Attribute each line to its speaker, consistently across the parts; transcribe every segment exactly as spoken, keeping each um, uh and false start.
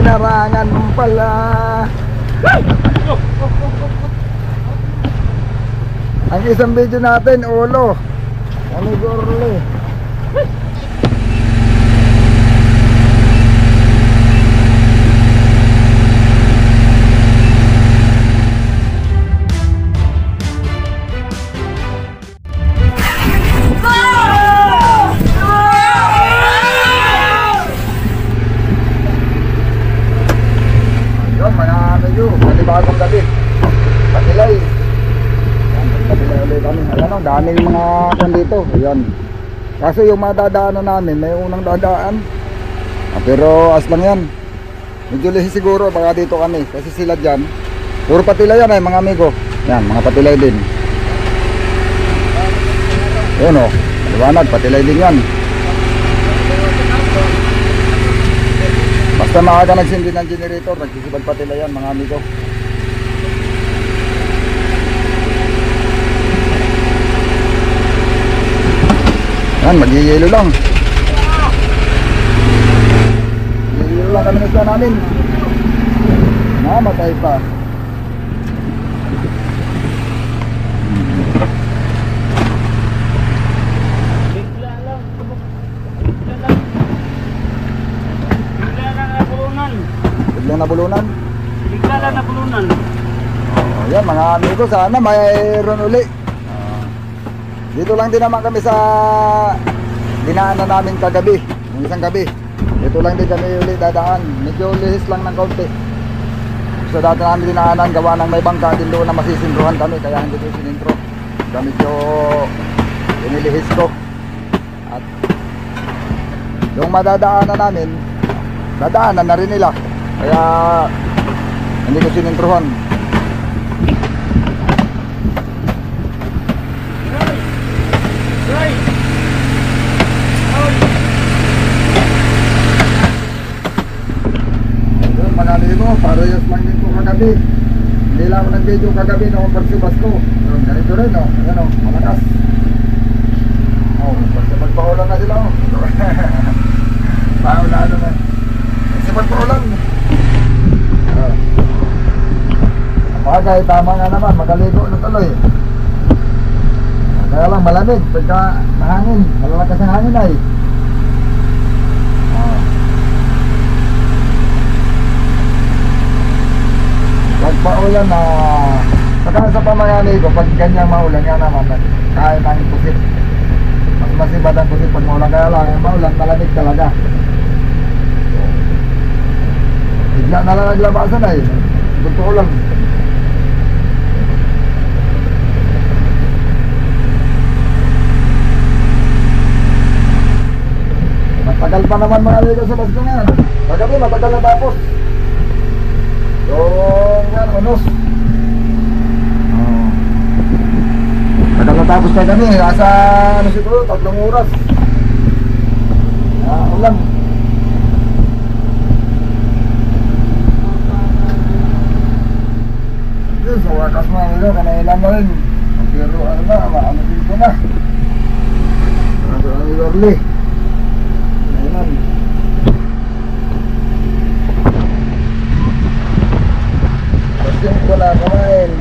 Speaker 1: larangan pala. Ang isang video natin, ulo. Ano gorle? Bagong gabi Patilay. Patilay ulit kami. Ayan o, daming mga kan dito. Ayan. Kaso yung madadaanan namin, may unang dadaan ah, pero as lang yan. Medyo lihis siguro baka dito kami. Kasi sila dyan puro Patilay yan ay mga amigo. Yan, mga Patilay din. Ayan o, liwanag, Patilay din yan. Basta maaga nagsindi ng generator, nagsisibag Patilay yan mga amigo. Yan, mag-yelo lang. Mag-yelo lang kami nasa namin. Namatay pa.
Speaker 2: Bigla lang. Bigla lang. Bigla lang nabulunan.
Speaker 1: Biglang nabulunan?
Speaker 2: Bigla lang nabulunan.
Speaker 1: Oh, yan mga amigo, sana mayroon uli. Dito lang din naman kami sa dinaanan namin kagabi, yung isang gabi. Dito lang din kami ulit dadaan. Medyo lihis lang ng kaunti. So dati namin dinaanan, gawa ng may bangka din doon na masisintruhan kami. Kaya hindi ko sinintro. Kaya medyo inilihis ko. At yung madadaanan namin, dadaanan na rin nila. Kaya hindi ko sinintruhan. Parehas lang din ko kagabi. Hindi lang ako nag-video kagabi noong pagsibas ko. So, ganito rin o. Ayan o, malakas. O, pagsibag-paulan na sila o. Paulan naman. Pagsibag-paulan. Uh, Bagay, tama nga naman. Magaligo na tuloy. Kaya lang malamig. Pagka mahangin. Malalakas ang hangin ay. Pagpaulan na saka sa pamangani ko, pag ganyang maulan nga naman, kaya nanging pusit. Mas masibat ang pusit pag maulan. Kaya lang, yung maulan malamig talaga. Bigla na lang naglabasan ay totoo lang. Matagal pa naman mga ligo sa basko nga. Pagkabi matagal na tapos. Yung yan, unos. Oh. Matagal na tapos tayo kami. Nasa ano siguro, tatlong oras. Ah, ulan. Yun, sa wakas mga nila, kanailan na rin. Pero ano na, maano dito na. Ano na ni Lorly. Kanailan. Basin ko na kumain.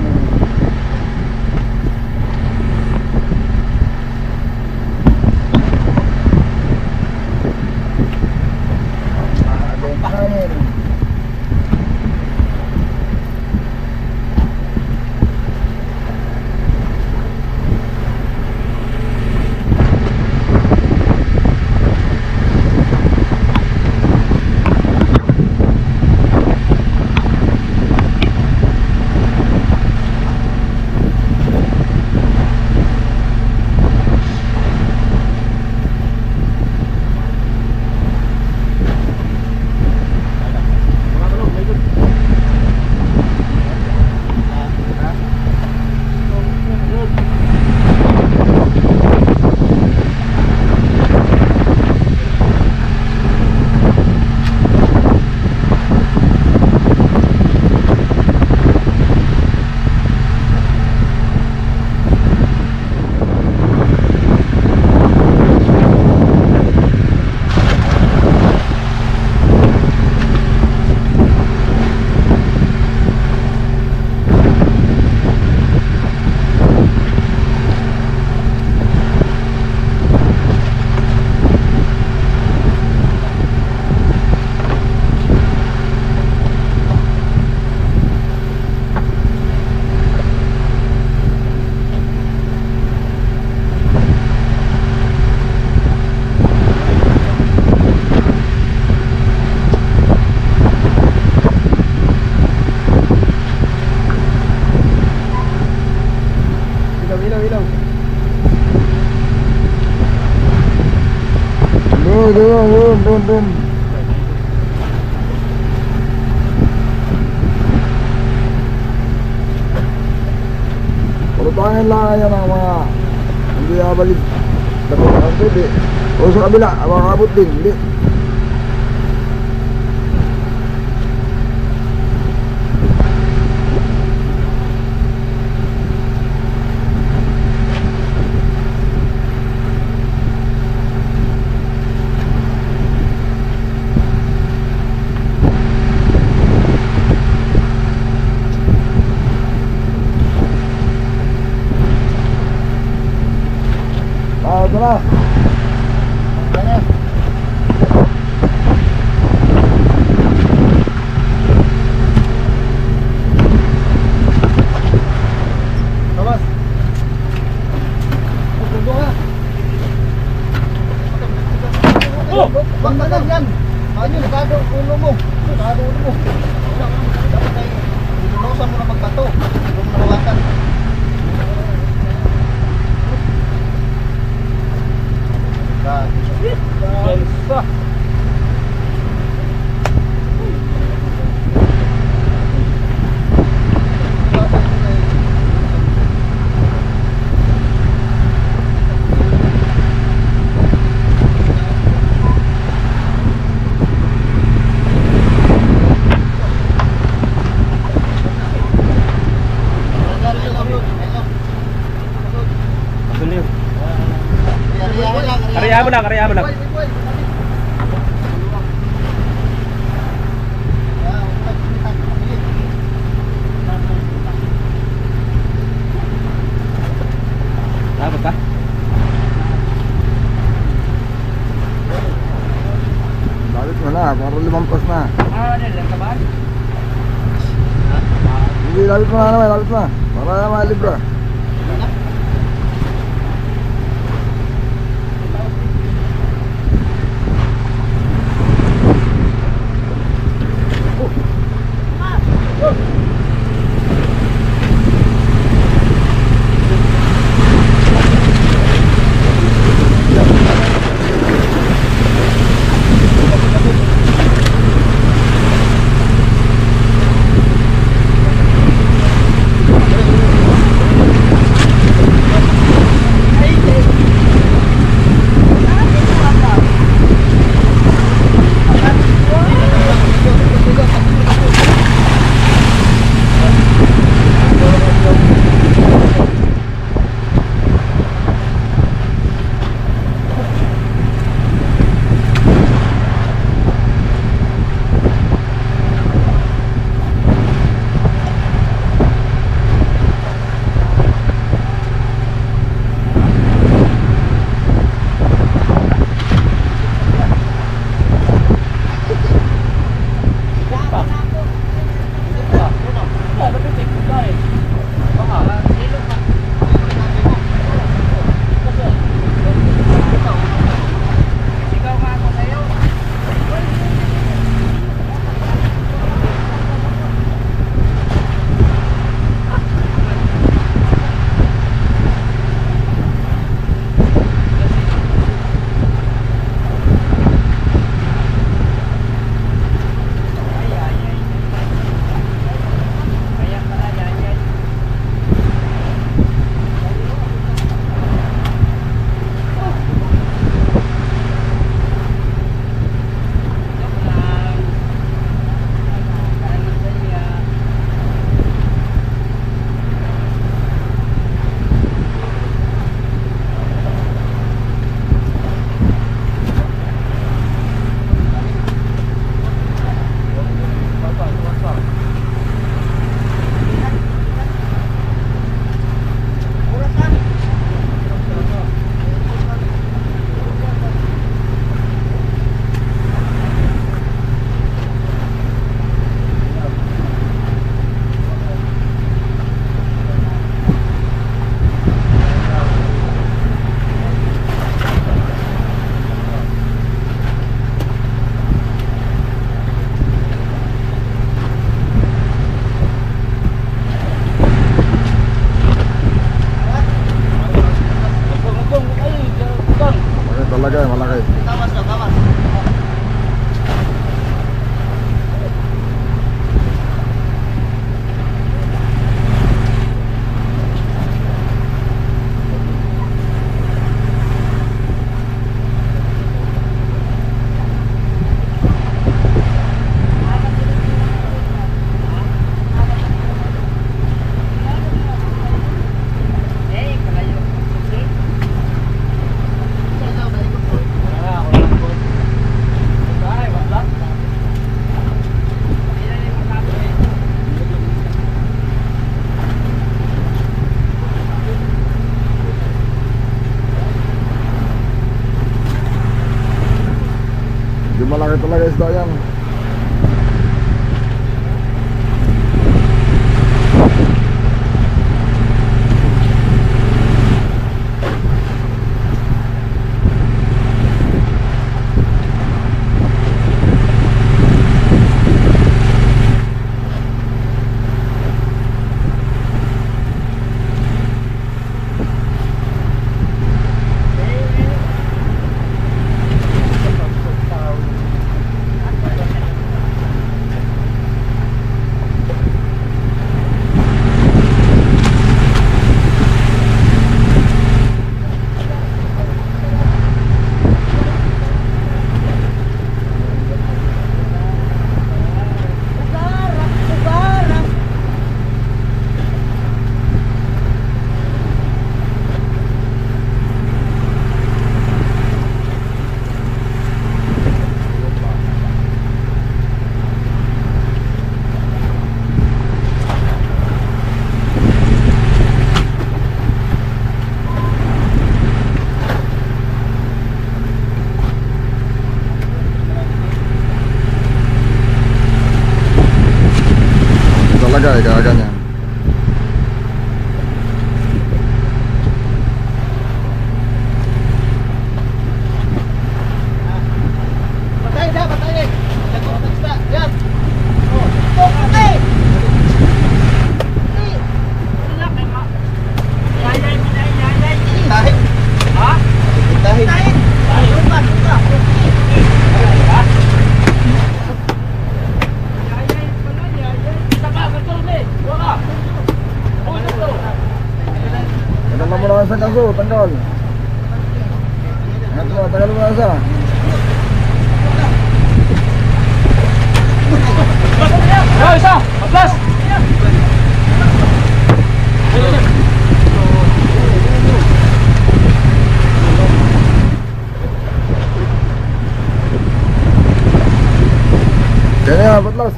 Speaker 1: Kain. din. Palutangin lang yan ang mga hindi abagid. Dapat ang hindi. O sa kabila, makakabot din. Hindi. Ah, ito na. Thomas. Pundo ka.
Speaker 2: Oh!
Speaker 1: Bang manag yan. Ano, nakado ulo mo. Nakado ulo mo. Dapat ay inulosan mo na magbato. Huwag mo nawakan.
Speaker 2: Gansa. Beliau. Karya mo lang, karya mo lang. Dapat ka?
Speaker 1: Balik mo na, para limampas na.
Speaker 2: Ah, ano lang kaban?
Speaker 1: Hindi, lapit mo na naman, lapit mo na. Para naman libra. talaga isda yan. Talaga eh, kaya ganyan.
Speaker 3: Patay na, patay. Nagkukutas na. Yan. Oh, patay. Tahin. Ha? Tahin. Tahin. Lupa, lupa.
Speaker 1: Tanggal mo na sa kaso, tanggal. Tanggal mo, tanggal mo na sa.
Speaker 2: Oh, isa! Atlas!
Speaker 1: Kaya yan, patlas.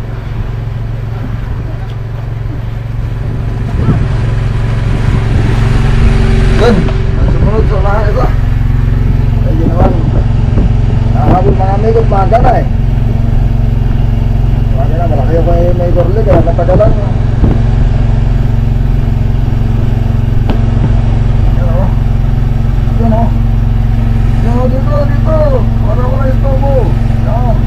Speaker 1: Yan, ang sumunod sa mga isa. Ay, yun naman. Nakahabol mga amigot, maga na eh. Maga na, malaki ako eh, may gorli, kaya natagalan. Yan o. Yan o. Yan o, dito, dito. Para ko na ito mo. Yan.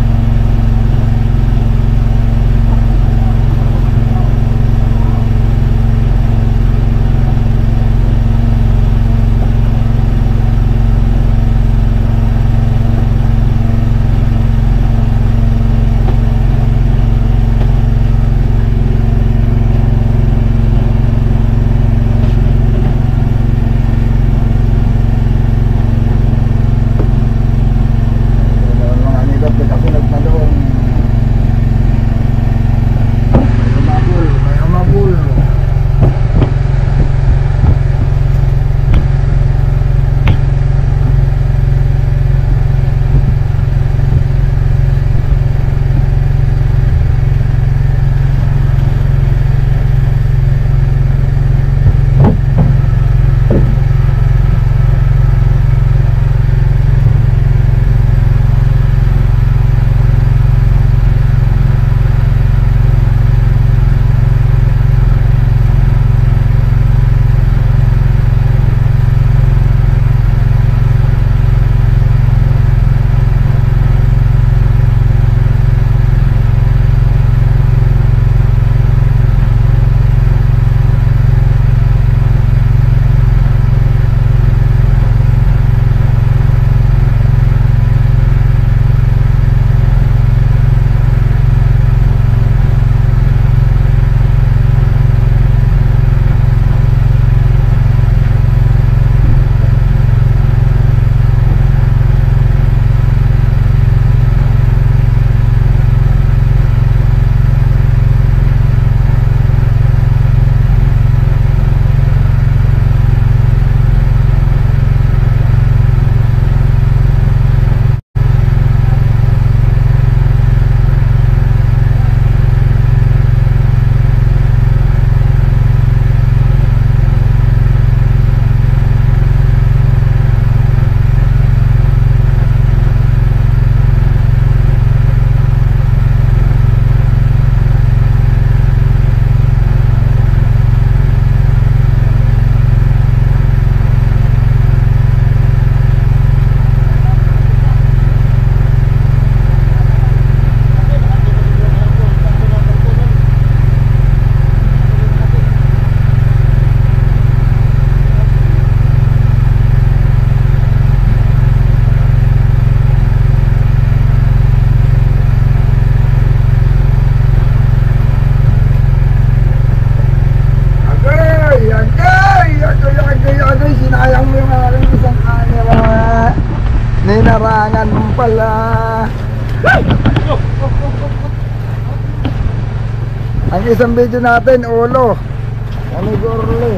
Speaker 1: Ang isang video natin, ulo. Amigo Orly.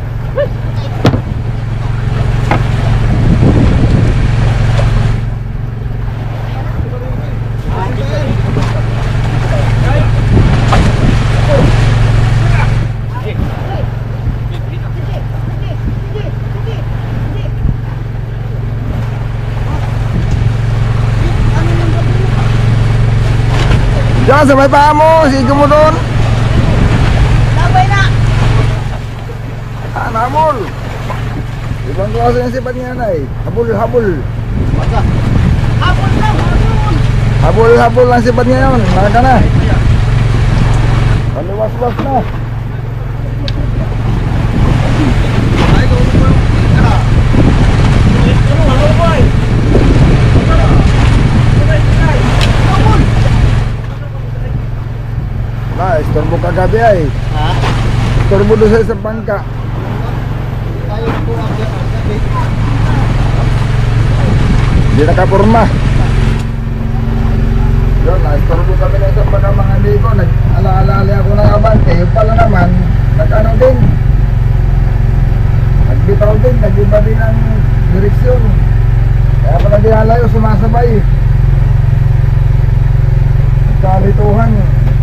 Speaker 1: Diyan sa may paa mo, sige mo doon.
Speaker 3: Labay na!
Speaker 1: Ah, nabol. Ibang klase yung sipat niya na eh. Habol, habol.
Speaker 3: Hapon lang, hapon!
Speaker 1: Habol, habol lang sipat niya yun. Maraka na. Paliwas-was na. Nah, istorbo kagabi ay.
Speaker 3: Ha?
Speaker 1: Istorbo doon sa isang bangka.
Speaker 3: Tayo po ang gabi.
Speaker 1: Hindi nakapurma. Yun, na-istorbo kami na isang bangka mga amigo. Nag-alaala ako ng aban. Kayo pala naman, nag-ano din. Nagbitaw din, nag-iba din ang direksyon. Kaya pala di halayo, sumasabay. Nagkarituhan.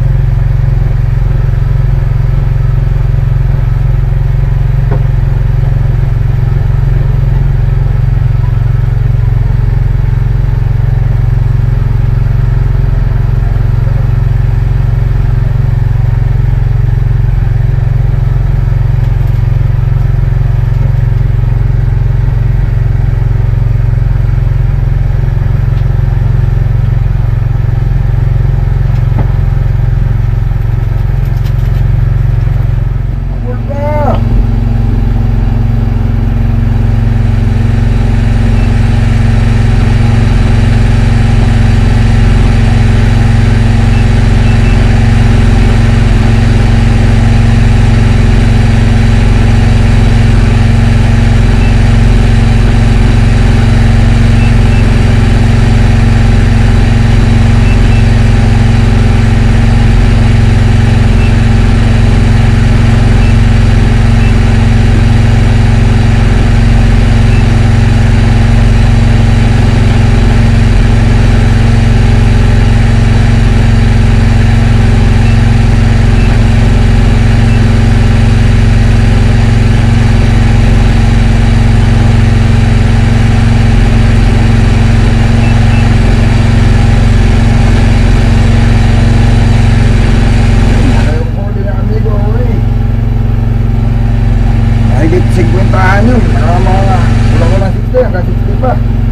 Speaker 1: Yun, mga mga kulang-kulang sixty hanggang sixty pa.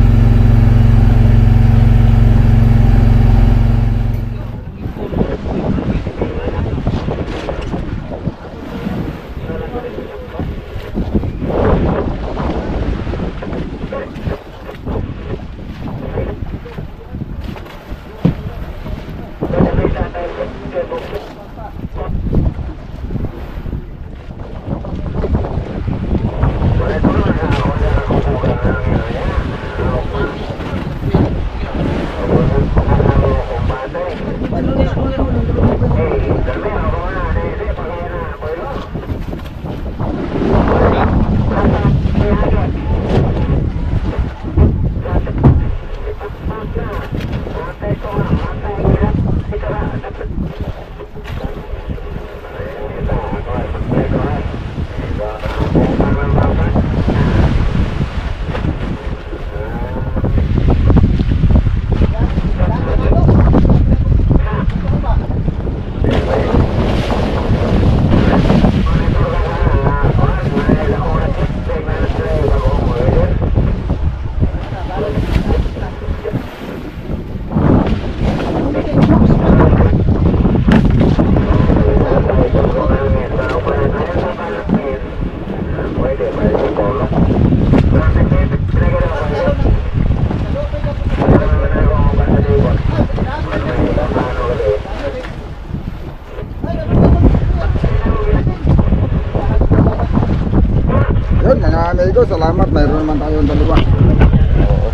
Speaker 1: Yun, mga amigo, salamat. Mayroon naman tayong dalawa. Oo.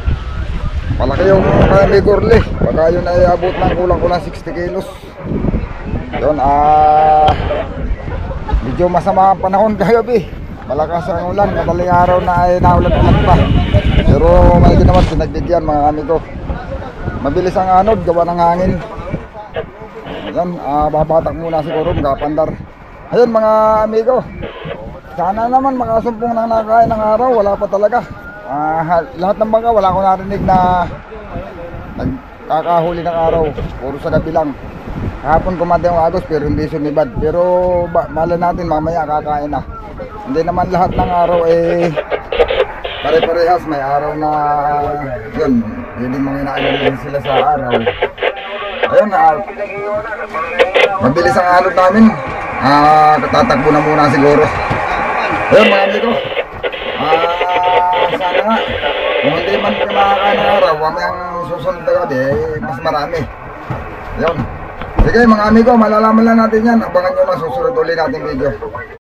Speaker 1: Malaki yung amigo Orly. Baka yun ay abot ng kulang-kulang sixty kilos. Yun, ah, medyo masama ang panahon kagabi. Malakas ang ulan, madaling araw na ay naulan-ulan pa. Pero may ginawa, pinagbigyan mga amigo. Mabilis ang anod, gawa ng hangin. Ayan, ah, babatak muna siguro, magapandar. Ayun mga amigo, sana naman makasumpong nang nakain ng araw, wala pa talaga. Ah, lahat ng mga wala ko narinig na nagkakahuli ng araw, puro sa gabi lang. Kahapon kumante yung agos pero hindi sumibad. Pero ba, mala natin mamaya kakain na. Hindi naman lahat ng araw eh pare-parehas. May araw na yun, hindi mga inaanin sila sa araw. Ayun na, mabilis ang alot namin. Ah, tatakbo na muna siguro. Ayun mga amigo, ah, sana nga kung hindi man kayo makakain ng araw, mamayang susunod na gabi eh, mas marami. Ayun. Sige mga amigo, malalaman lang natin yan. Abangan nyo na susunod ulit natin video.